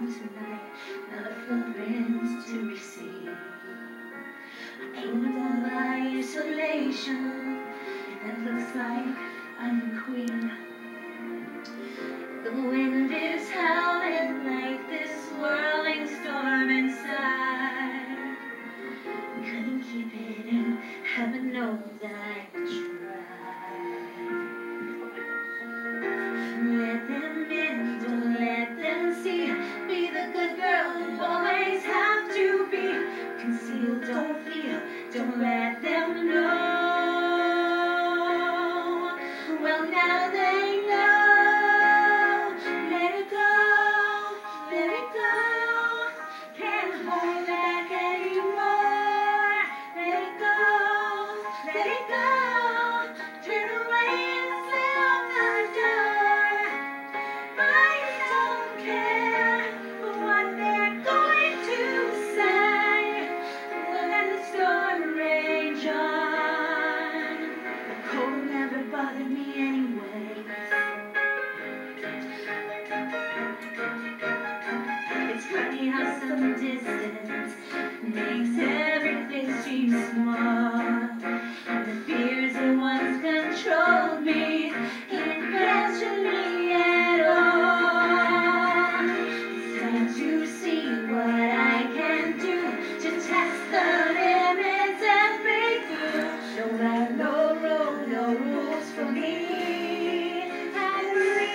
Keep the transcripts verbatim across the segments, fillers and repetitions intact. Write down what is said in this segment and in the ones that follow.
tonight, not a footprints to receive. I ain't done by isolation, that looks like I'm the queen. The wind is howling like this swirling storm inside. Couldn't keep it in, heaven knows that I tried. Let them in, don't let them see. Be the good girl you always have to be. Conceal, don't feel, don't let them know. Well, now they know. Let it go, let it go. Can't hold back anymore. Let it go, let it go. Turn away and slam the door. I don't care what they're going to say. Let the storm rage on. The cold never bothered me anyway. It's funny how some distance makes everything seem small. And the fears that once controlled me can't pressure me at all. It's time to see what I can do to test the limits and break through. No matter, no road, no rules for me. I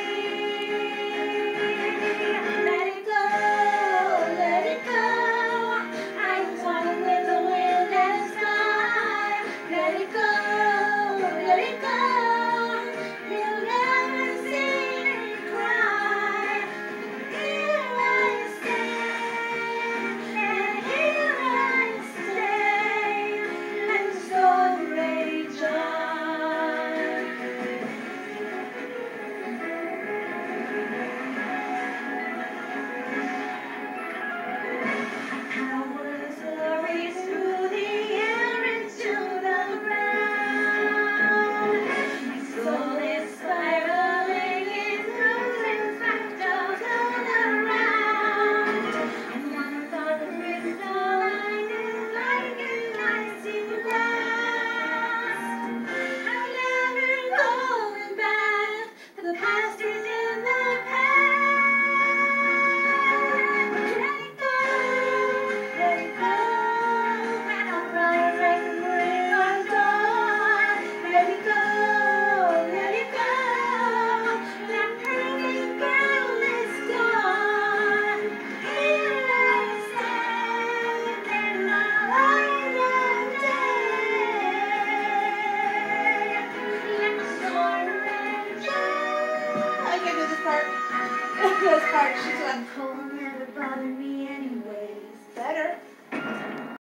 let it go, let it go. I wanna live the wind and sky. Let it go, let it go. You'll never see me cry. Here I stand, and here I stay. Let the storm rage on. Powers hurry through the air into the ground. My soul is spiraling, it's losing fractals all around. And one thought crystallizes like an icy glass. I'm never going back, for the past is in the past. Let it go, let it go. And I'll rise like a bring on dawn. Let it go, let it go. That perfect girl is gone. Here I stand, and I'll rise and day. Let the storm rage on. I can do this part. This part, she's on. Cold never bothered me